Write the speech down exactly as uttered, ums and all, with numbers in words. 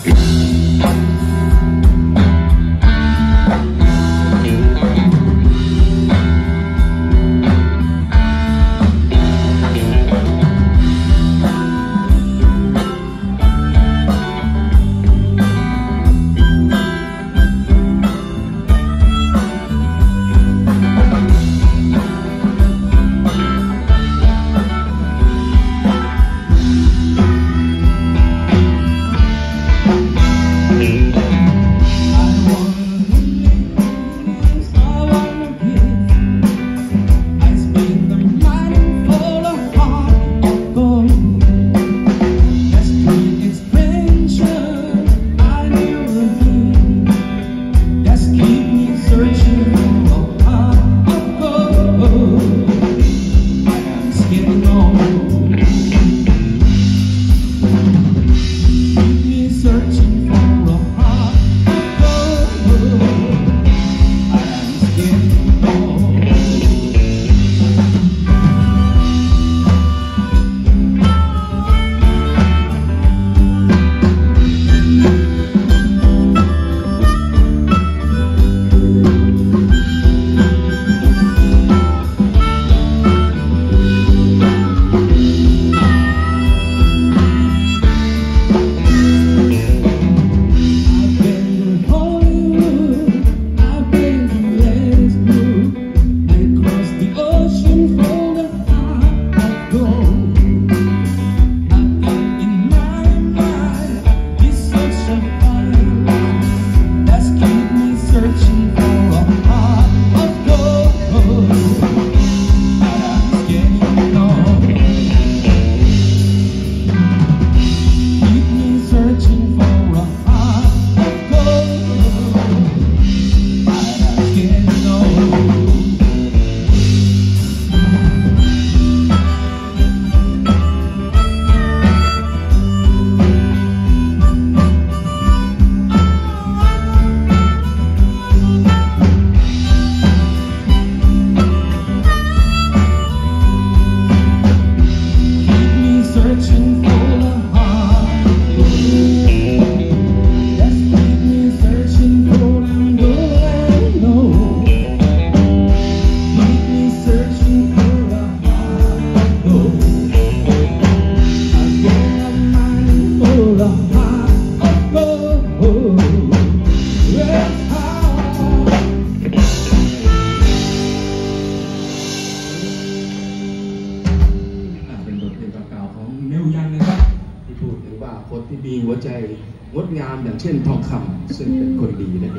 คนที่มีหัวใจงดงามอย่างเช่นทองคำซึ่งเป็นคนดีนะ